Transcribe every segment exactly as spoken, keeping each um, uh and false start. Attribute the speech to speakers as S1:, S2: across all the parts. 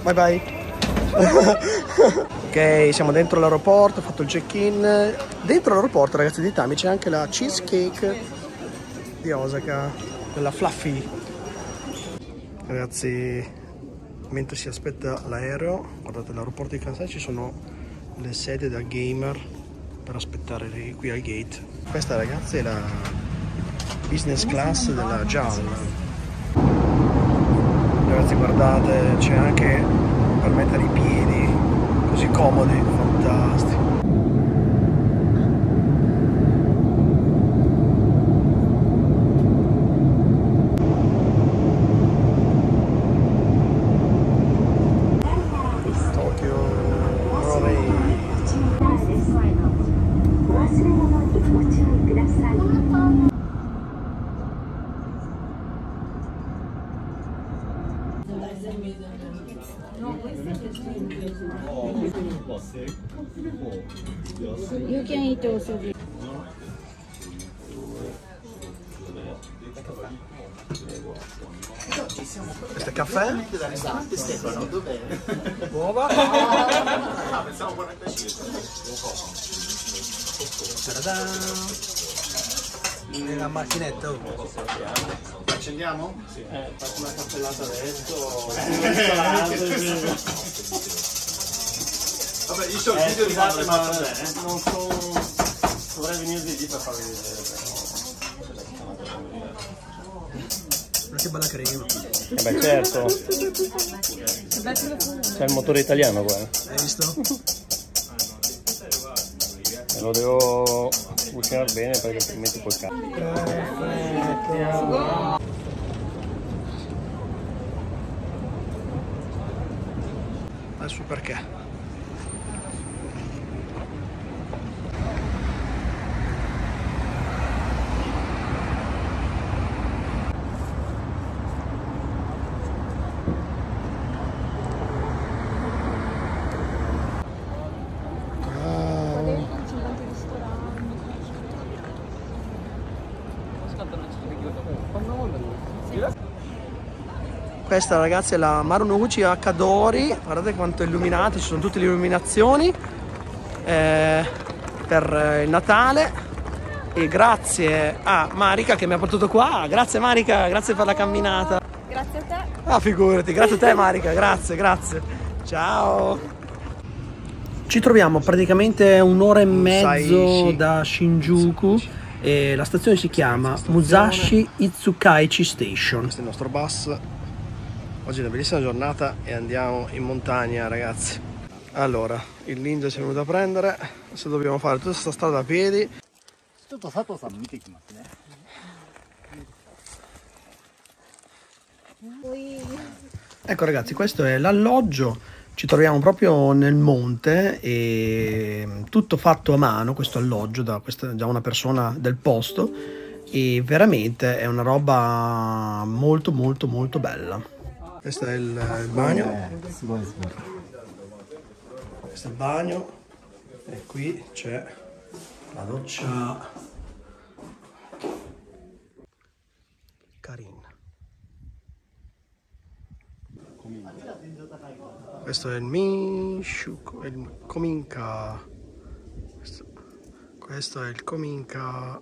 S1: Bye bye. Ok, siamo dentro l'aeroporto, ho fatto il check-in. Dentro l'aeroporto, ragazzi, di Itami c'è anche la cheesecake di Osaka, quella fluffy. Ragazzi, mentre si aspetta l'aereo, guardate, all'aeroporto di Kansai ci sono le sedie da gamer per aspettare qui al gate. Questa, ragazzi, è la business class della J A L. Ragazzi, guardate, c'è anche per mettere i piedi, così comodi, fantastico.
S2: You can eat also.
S1: Questo è caffè?
S3: Da ristorante Stefano, dov'è?
S1: Uova?
S3: Ah, pensavo quarantacinque.
S1: Nella macchinetta.
S3: Accendiamo?
S4: Sì. Eh, faccio una cappellata adesso.
S3: Vabbè, io ho il
S4: Eh,
S3: video di
S4: scusate,
S3: quando
S4: ma
S3: l'hai fatto bene.
S4: non so. Dovrei venire di lì per farvi vedere.
S1: Ma che bella crema.
S5: Eh beh, certo. C'è il motore italiano qua.
S1: Hai visto?
S5: E lo devo cucinare bene perché altrimenti poi cambia.
S1: Adesso perché? Questa, ragazzi, è la Marunouchi Akadori. Guardate quanto è illuminato, ci sono tutte le illuminazioni eh, per il Natale. E grazie a Marika che mi ha portato qua. Grazie Marika, grazie per la camminata.
S2: Grazie a te.
S1: Ah, figurati, grazie a te Marika, grazie, grazie. Ciao. Ci troviamo praticamente un'ora e mezzo da Shinjuku e la stazione si chiama Musashi Itsukaichi Station. Questo è il nostro bus. Oggi è una bellissima giornata e andiamo in montagna, ragazzi. Allora, il ninja ci è venuto a prendere. Adesso dobbiamo fare tutta questa strada a piedi. Ecco, ragazzi, questo è l'alloggio. Ci troviamo proprio nel monte e tutto fatto a mano, questo alloggio da questa, da una persona del posto, e veramente è una roba molto molto molto bella. Questo è il, il bagno. Questo è il bagno e qui c'è la doccia. Carina. Questo è il Minshuko, il Kominka. Questo, questo è il Kominka.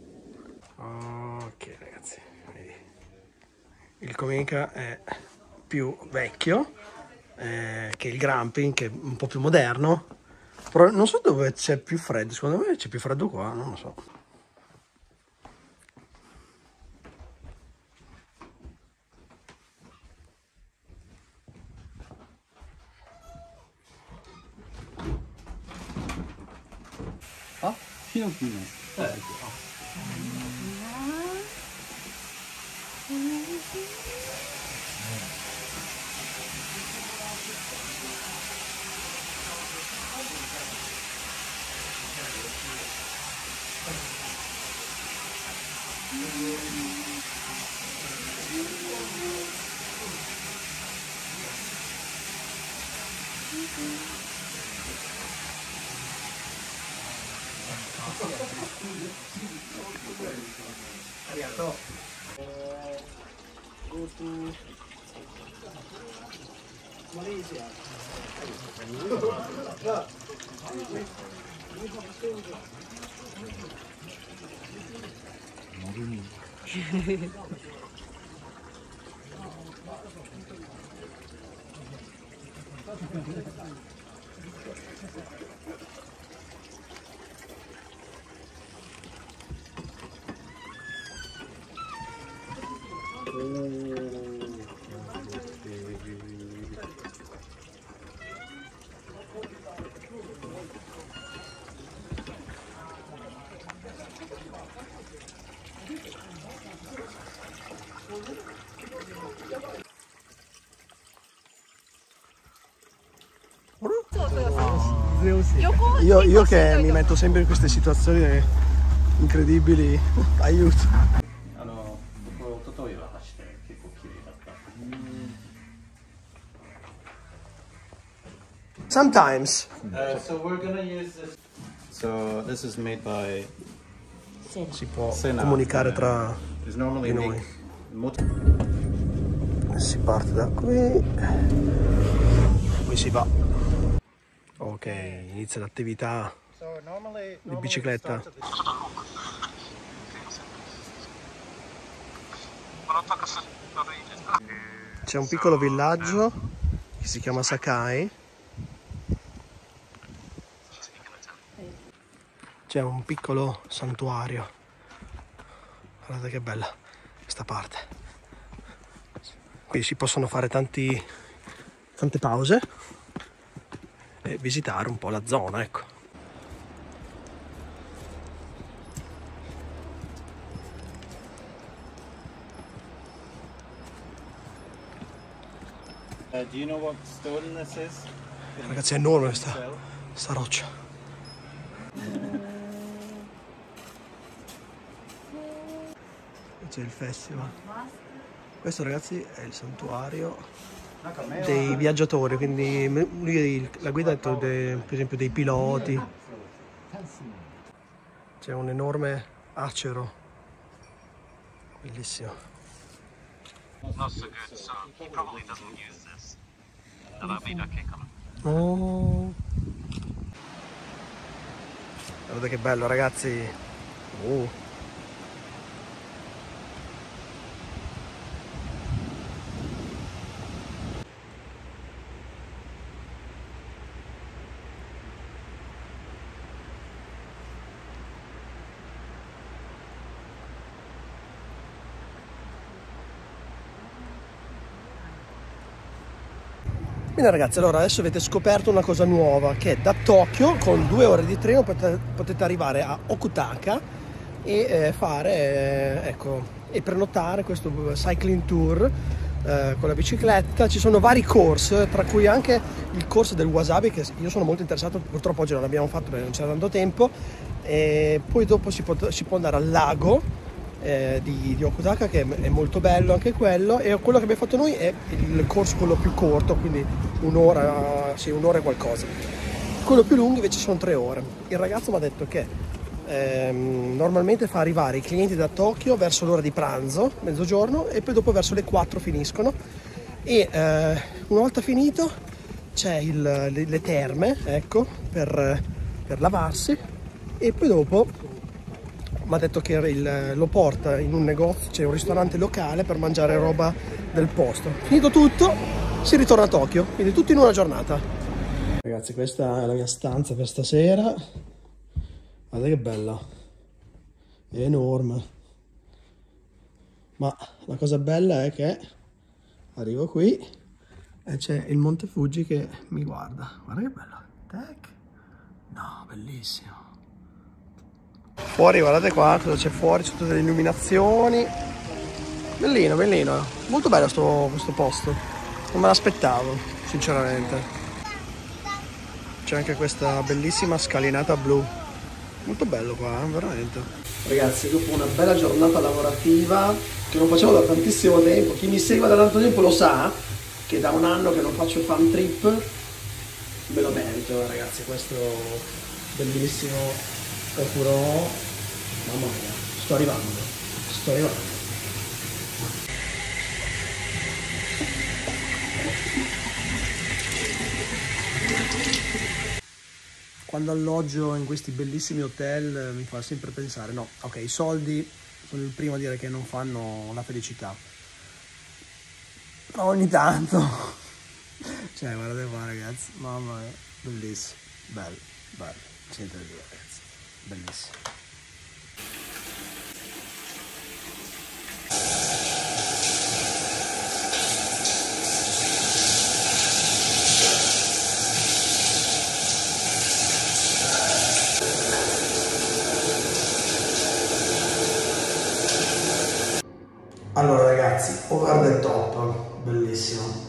S1: Ok, ragazzi, vedi. Il Kominka è più vecchio eh, che il Gramping, che è un po' più moderno. Però non so dove c'è più freddo, secondo me c'è più freddo qua, non lo so.
S4: Ah, fino a qui. Eh.
S1: Arigato. Io, io che mi metto sempre in queste situazioni incredibili, aiuto. Sometimes.
S3: Uh, so we're gonna use this. So this is made by.
S1: Si può
S3: Sena.
S1: comunicare tra
S3: It's normally
S1: di noi.
S3: made.
S1: Si parte da qui, poi si va. Ok, inizia l'attività
S3: So normally,
S1: di bicicletta. C'è un piccolo villaggio che si chiama Sakai. C'è un piccolo santuario. Guardate che bella questa parte. Qui si possono fare tanti, tante pause e visitare un po' la zona, ecco.
S3: Uh, do you know what stone this is?
S1: Ragazzi, è enorme questa, questa roccia. C'è il festival. Questo, ragazzi, è il santuario dei viaggiatori, quindi lui, la guida ha detto de, per esempio dei piloti. C'è un enorme acero, bellissimo. Oh. Guardate che bello, ragazzi. Oh. Bene ragazzi, allora adesso avete scoperto una cosa nuova, che da Tokyo con due ore di treno potete, potete arrivare a Okutaka e eh, fare, eh, ecco, e prenotare questo cycling tour eh, con la bicicletta. Ci sono vari course, tra cui anche il corso del wasabi, che io sono molto interessato, purtroppo oggi non l'abbiamo fatto perché non c'era tanto tempo, e poi dopo si può, si può andare al lago Eh, di, di Okutaka, che è molto bello anche quello, e quello che abbiamo fatto noi è il corso quello più corto, quindi un'ora, sì, un'ora e qualcosa. Quello più lungo invece sono tre ore. Il ragazzo mi ha detto che ehm, normalmente fa arrivare i clienti da Tokyo verso l'ora di pranzo, mezzogiorno, e poi dopo verso le quattro finiscono, e eh, una volta finito c'è il, le, le terme, ecco, per, per lavarsi, e poi dopo mi ha detto che il, lo porta in un negozio, c'è un ristorante locale per mangiare roba del posto. Finito tutto, si ritorna a Tokyo, quindi tutto in una giornata. Ragazzi, questa è la mia stanza per stasera. Guardate che bella, è enorme. Ma la cosa bella è che arrivo qui e c'è il Monte Fuji che mi guarda. Guarda che bello. Tac. No, bellissimo. Fuori, guardate qua cosa c'è fuori, c'è tutte le illuminazioni. Bellino, bellino. Molto bello sto, questo posto. Non me l'aspettavo, sinceramente. C'è anche questa bellissima scalinata blu. Molto bello qua, eh, veramente. Ragazzi, dopo una bella giornata lavorativa che non facevo da tantissimo tempo, chi mi segue da tanto tempo lo sa che da un anno che non faccio fan trip, me lo merito, ragazzi. Questo bellissimo Kokuro, mamma mia, sto arrivando, sto arrivando. quando alloggio in questi bellissimi hotel mi fa sempre pensare, no, ok, i soldi sono il primo a dire che non fanno la felicità, però ogni tanto, cioè guardate qua ragazzi, mamma mia, bellissimo, bello, bello, niente da dire ragazzi, bellissimo. Allora ragazzi, over the top, bellissimo.